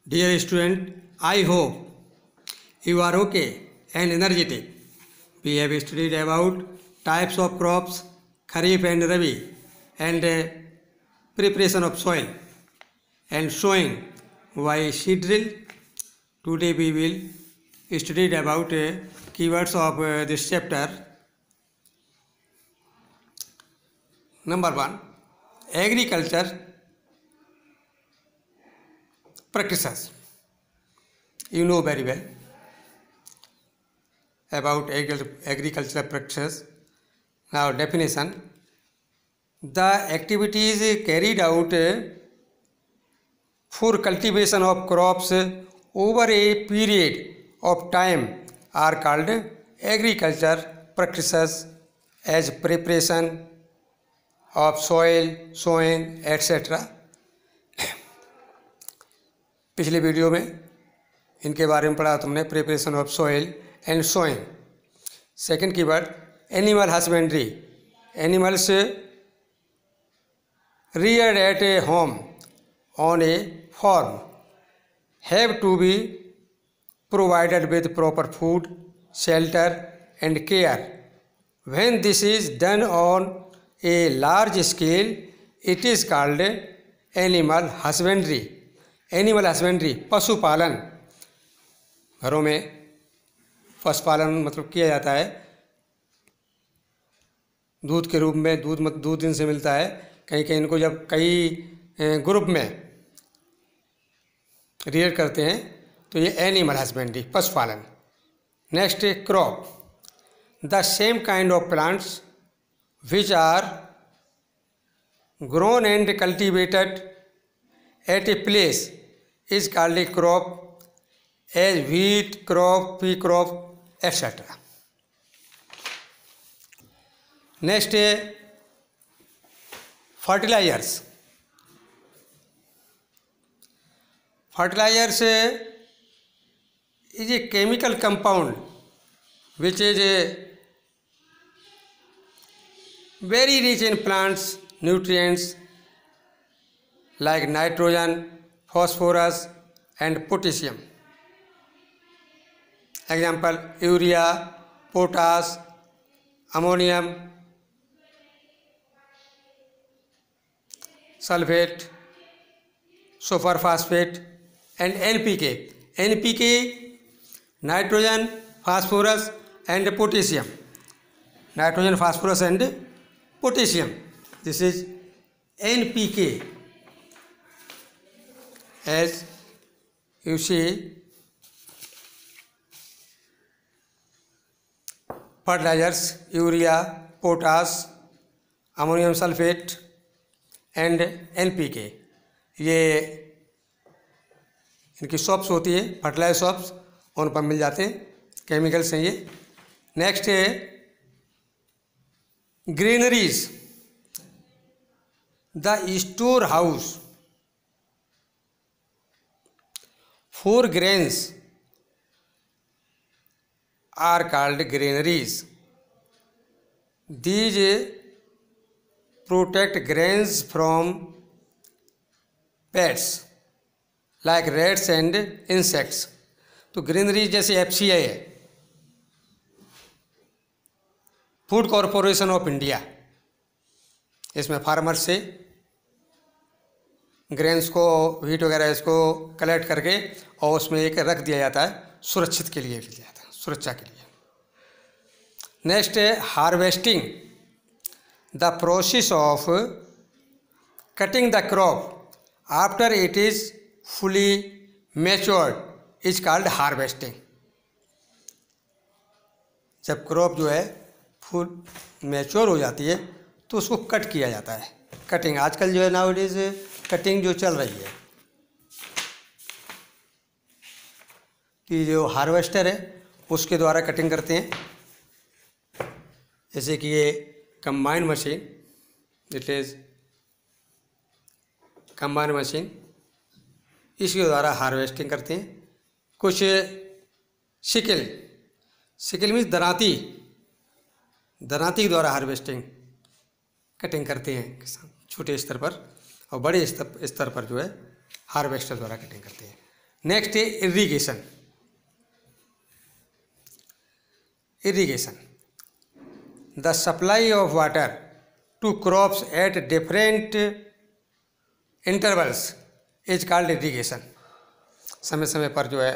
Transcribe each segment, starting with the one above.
Dear student, I hope you are okay and energetic. We have studied about types of crops, Kharif and Rabi, and preparation of soil and sowing by seed drill. Today we will study about keywords of this chapter. Number 1, agriculture practices. You know very well about agricultural practices. Now definition: the activities carried out for cultivation of crops over a period of time are called agriculture practices, as preparation of soil, sowing, etc. पिछले video में इनके बारे में पढ़ा तुमने, preparation of soil and sowing. Second keyword animal husbandry. Animals reared at a home on a farm have to be provided with proper food, shelter and care. When this is done on a large scale, it is called animal husbandry. Animal husbandry पशुपालन. घरों में पशुपालन मतलब किया जाता है. दूध के रूप में दूध इनसे मिलता है. कहीं कहीं इनको जब कई ग्रुप में रियर करते हैं तो ये एनिमल हस्बेंड्री पशुपालन. Next crop. The same kind of plants which are grown and cultivated at a place is called a crop, as wheat crop, pea crop, etc. Next, fertilizers. Fertilizers is a chemical compound which is very rich in plants nutrients like nitrogen, phosphorus and potassium. Example: urea, potash, ammonium sulfate, superphosphate and NPK. NPK, nitrogen, phosphorus and potassium. Nitrogen, phosphorus and potassium. This is NPK. As you see, fertilizers, urea, potash, ammonium sulfate and NPK, ये इनकी shops होती है, fertiliser shops, उन पर मिल जाते हैं. Chemicals हैं ये. नेक्स्ट है granaries. The store house for grains are called granaries. These protect grains from pests like rats and insects. तो ग्रेनरीज जैसे FCI है, फूड कॉरपोरेशन ऑफ इंडिया, इसमें फार्मर से ग्रेन्स को, व्हीट वगैरह इसको कलेक्ट करके और उसमें एक रख दिया जाता है, सुरक्षित के लिए दिया जाता है, सुरक्षा के लिए. नेक्स्ट है harvesting. The process of cutting the crop after it is fully matured is called harvesting. जब क्रॉप जो है फुल मैच्योर हो जाती है तो उसको कट किया जाता है. कटिंग आजकल जो है नाउडेज कटिंग जो चल रही है कि जो हार्वेस्टर है उसके द्वारा कटिंग करते हैं. जैसे कि ये combine machine, it is combine machine, इसके द्वारा हार्वेस्टिंग करते हैं. कुछ सिकल मीन्स दराती के द्वारा हार्वेस्टिंग कटिंग करते हैं किसान छोटे स्तर पर, और बड़े स्तर पर जो है हार्वेस्टर द्वारा कटिंग करते हैं. नेक्स्ट है irrigation. Irrigation, the supply of water to crops at different intervals is called irrigation. समय समय पर जो है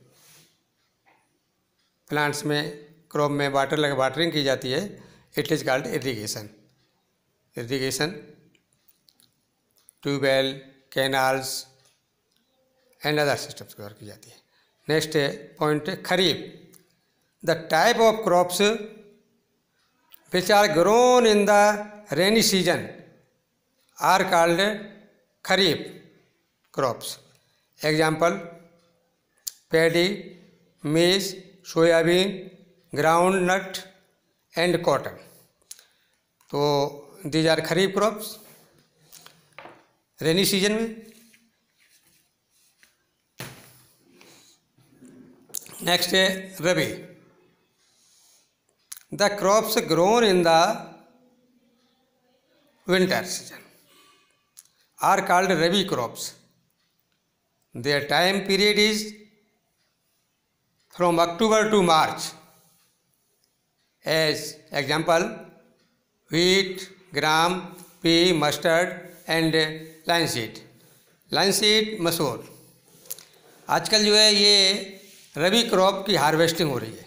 प्लांट्स में, क्रॉप में वाटरिंग की जाती है, it is called irrigation. Irrigation tubewell, canals and other systems cover की जाती है। नेक्स्ट पॉइंट है kharif, the type of crops which are grown in the rainy season are called kharif crops. Example paddy, maize, soybean, ground nut and cotton. तो these are kharif crops rainy season में। Next है rabi, the crops grown in the winter season are called rabi crops. Their time period is from October to March. As example wheat, gram, pea, mustard and linseed. Linseed मसूर। आजकल जो है ये रबी crop की harvesting हो रही है।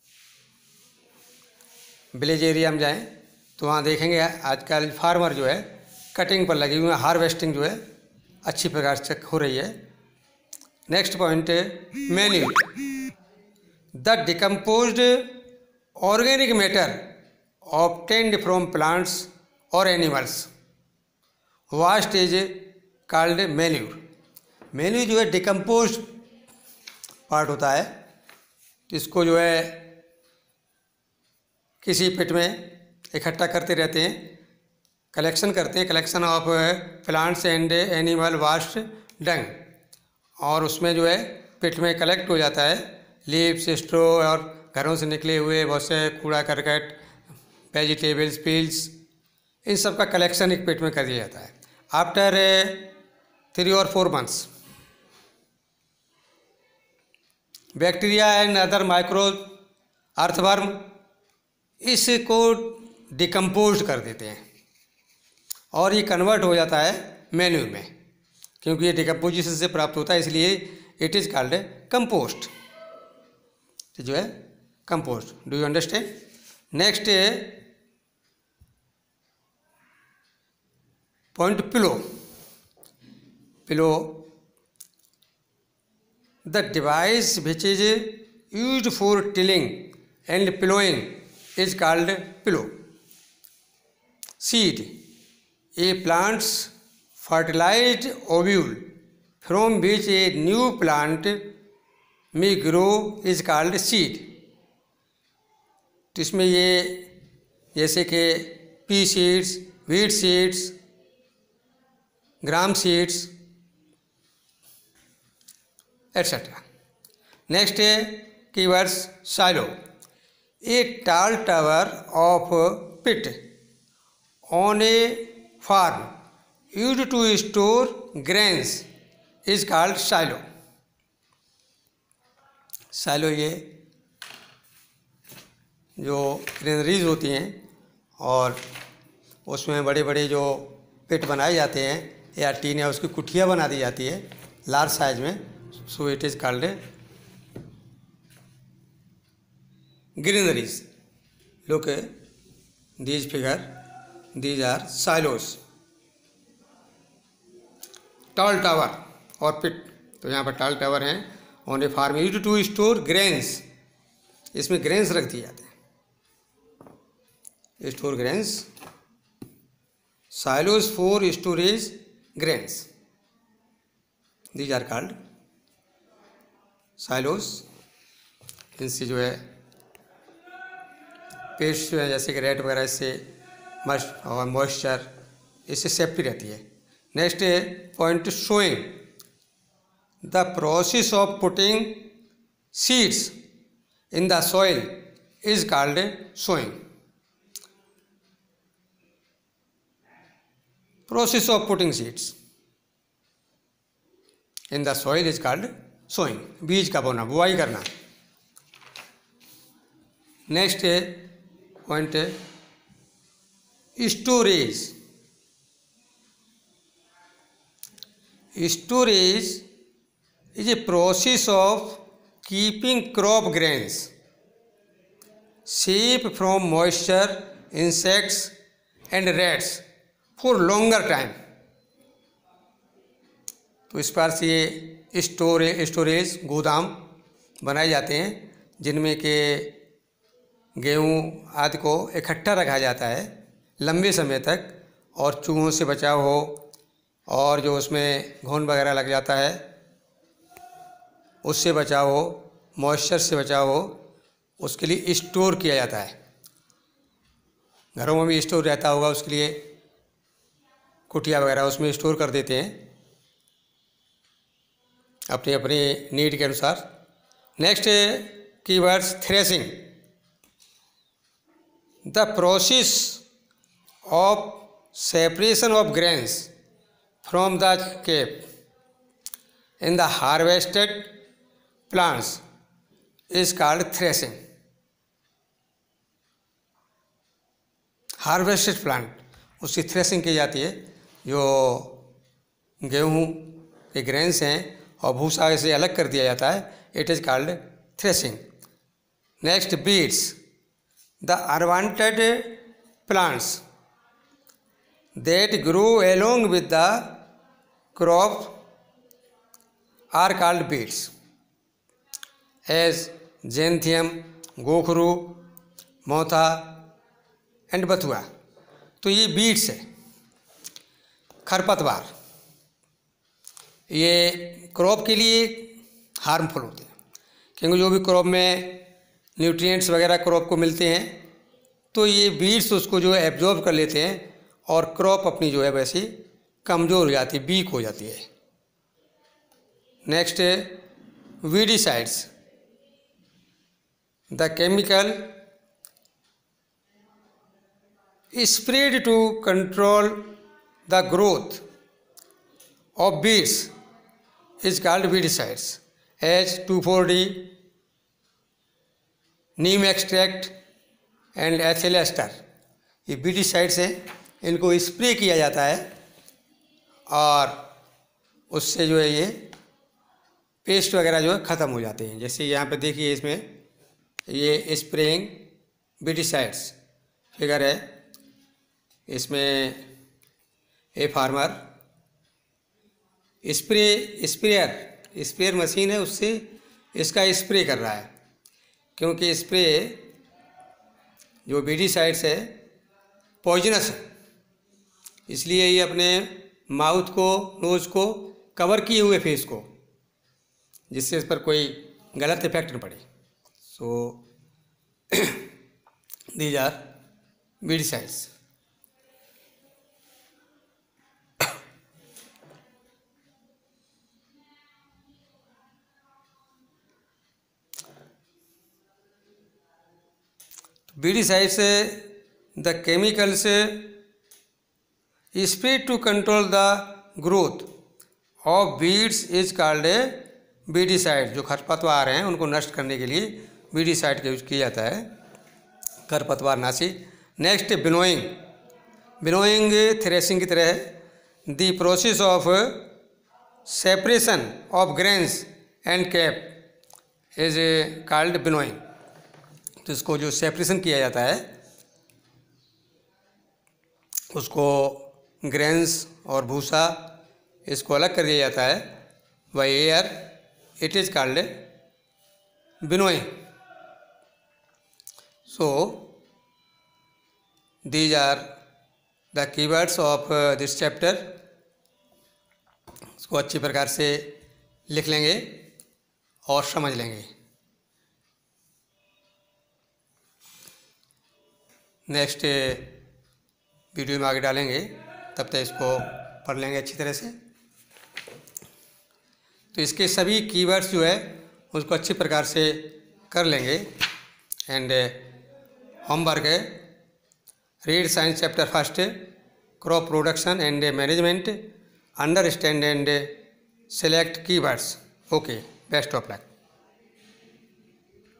विलेज एरिया में जाएं तो वहाँ देखेंगे आजकल फार्मर जो है कटिंग पर लगे हुए हैं, हार्वेस्टिंग जो है अच्छी प्रकार से हो रही है। नेक्स्ट पॉइंट है manure, the decomposed organic matter obtained from plants or animals waste is called manure। Manure जो है डिकम्पोज्ड पार्ट होता है, इसको जो है किसी पिट में इकट्ठा करते रहते हैं, कलेक्शन करते हैं, collection of plants and animal waste dung, और उसमें जो है पिट में कलेक्ट हो जाता है लीव्स, स्ट्रो और घरों से निकले हुए बहुत से कूड़ा करकट, वेजिटेबल्स, पील्स, इन सब का कलेक्शन एक पेट में कर दिया जाता है। आफ्टर 3 और 4 months bacteria and other micro earthworm इसको डिकम्पोज कर देते हैं और ये कन्वर्ट हो जाता है मैन्यूर में, क्योंकि ये डिकम्पोजिशन से प्राप्त होता है, इसलिए इट इज़ कॉल्ड कंपोस्ट। जो है compost. Do you understand? Next point plough. Plough, the device which is used for tilling and ploughing is called plough. Seed, a plant's fertilised ovule from which a new plant may grow is called seed. तो इसमें ये जैसे कि pea seeds, wheat seeds, gram seeds etcetera. Next है keywords silo, a tall tower of pit on a farm used to store grains is called silo. Silo ये जो granaries होती हैं और उसमें बड़े बड़े जो पिट बनाए जाते हैं या टीन या उसकी कुठिया बना दी जाती है लार्ज साइज में, so it is called granaries. Look these figure, these are silos. Tall tower और पिट, तो यहाँ पर टॉल टावर हैं on a farm used to store grains, इसमें ग्रेन्स रख दिए जाते हैं, store grains. silos for storage grains, these are called silos। इनसे जो है पेस्ट जो है जैसे कि रेट वगैरह इससे मस्ट और मॉइस्चर इससे सेफ्टी रहती है। Next point sowing, the process of putting seeds in the soil is called sowing. Process of putting seeds in the soil is called sowing, बीज का बोना, बुआई करना। नेक्स्ट पॉइंट है storage. Storage is a process of keeping crop grains safe from moisture, insects and rats for longer time. तो इस प्रकार से ये स्टोरेज गोदाम बनाए जाते हैं जिनमें के गेहूँ आदि को इकट्ठा रखा जाता है लंबे समय तक, और चूहों से बचाव हो, और जो उसमें घुन वगैरह लग जाता है उससे बचाव हो, मॉइस्चर से बचाव हो, उसके लिए स्टोर किया जाता है। घरों में भी स्टोर रहता होगा, उसके लिए कुटिया वगैरह उसमें स्टोर कर देते हैं अपने अपने नीड के अनुसार। Next keywords threshing, the process of separation of grains from the chaff in the harvested plants is called threshing. Harvested plant उसकी थ्रेसिंग की जाती है, जो गेहूँ के ग्रेन्स हैं और भूसा से अलग कर दिया जाता है, it is called threshing. Next weeds, the unwanted plants that grow along with the crop are called beets, as xanthium, गोखरू, मोथा एंड बथुआ। तो ये बीट्स है, खरपतवार, ये क्रॉप के लिए हार्मफुल होते हैं, क्योंकि जो भी क्रॉप में न्यूट्रिएंट्स वगैरह क्रॉप को मिलते हैं तो ये बीट्स उसको जो है एब्जॉर्ब कर लेते हैं और क्रॉप अपनी जो है वैसी कमज़ोर हो जाती है, वीक हो जाती है। Next weedicides, the chemical spread to control the growth of weeds is called weedicides, as 2,4-D, neem extract and ethyl ester. ये वीडिसाइड्स हैं, इनको स्प्रे किया जाता है और उससे जो है ये पेस्ट वगैरह जो है ख़त्म हो जाते हैं। जैसे यहाँ पे देखिए, इसमें ये स्प्रेइंग वीडिसाइड्स फिगर है, इसमें ए फार्मर स्प्रेयर मशीन है, उससे इसका स्प्रे कर रहा है, क्योंकि स्प्रे जो वीडिसाइड्स है पॉइजनस है, इसलिए ये अपने माउथ को, नोज़ को कवर किए हुए फेस को, जिससे इस पर कोई गलत इफेक्ट न पड़े। So these are weedicides. Weedicides the chemicals spread to control the growth of weeds is called a weedicide. जो खरपतवार हैं उनको नष्ट करने के लिए वीडिसाइड का यूज किया जाता है, खरपतवार नाशी। नेक्स्ट विनोइंग, विनोइंग थ्रेसिंग की तरह है। The process of separation of grains and chaff is called winnowing. तो इसको जो सेपरेशन किया जाता है उसको ग्रेन्स और भूसा इसको अलग कर दिया जाता है by air, it is called winnowing. So these are the keywords of this chapter. इसको अच्छी प्रकार से लिख लेंगे और समझ लेंगे। नेक्स्ट वीडियो में आगे डालेंगे, तब तक इसको पढ़ लेंगे अच्छी तरह से। तो इसके सभी कीवर्ड्स जो है उसको अच्छी प्रकार से कर लेंगे। एंड होमवर्क है, read science chapter first, crop production and management, understand and select keywords. Okay, Best of luck.